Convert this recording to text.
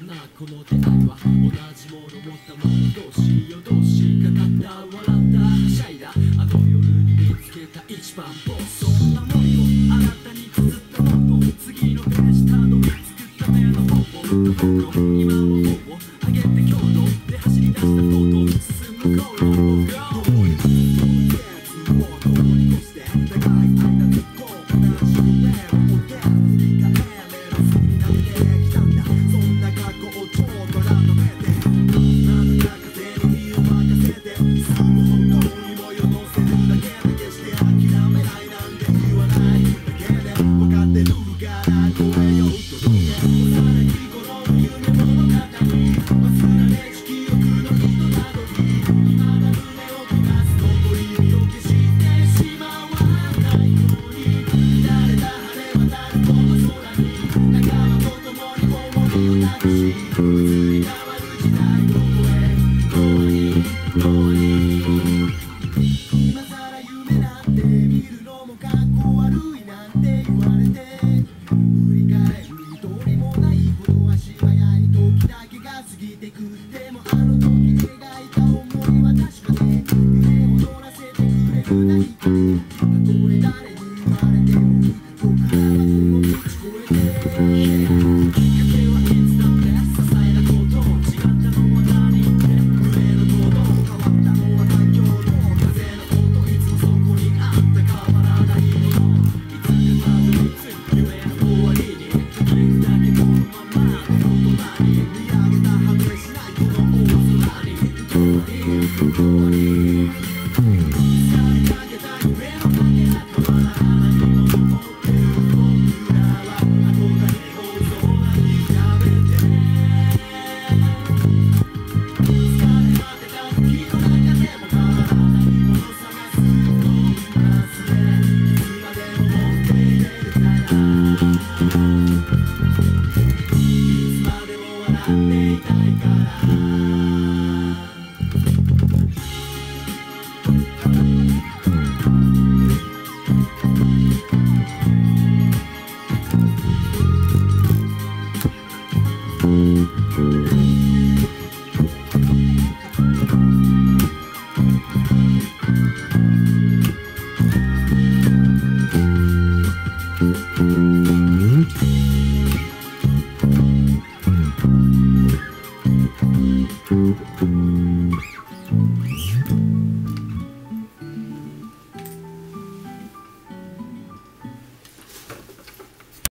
なこの出会いは同じもの持ったままどうしようどうしかかった笑ったはしゃいだあの夜に見つけた一番ボスそんな思いを新たに綴ったノート次のページたどり着くための方法今は本を上げて強度で走り出したフォート進むゴールを思い出すもうどうに越して長い間ずっと同じ夢を追って振り返れるすぎなくてきたんだそんな過去をちょっと改めてなんだか風に身を任せて進む方向にもよ乗せるだけで決して諦めないなんて言わないだけで分かってるから声を届け幼き頃の夢物語忘れねち記憶の糸たどり今だ胸を焦がす残り火を消してしまわないように乱れた晴れ渡るこの空に仲間と共に思いを託し移り変わる時代を超え共に今さら夢なんて見るのもかっこ悪いなんて言われて振り返る一人もないほど足早い時だけが過ぎてくでもあの時描いた思いは確かで夢を乗らせてくれる何かでたとえ誰に言われても僕らはこの道越えてきっかけはいつだって些細なこと違ったのは何って胸の鼓動変わったのは環境の風の音いつもそこにあった変わらないものいつかたどり着く夢の終わりに時だけこのままの言葉に見上げた果てしないこの大空に共に疲れかけた夢のかけら変わらないもの持ってる僕らは憧れを空に浮かべて疲れ果てた時の中でも変わらないもの探すことを忘れいつまでも持っていれるからいつまでも笑っていたいから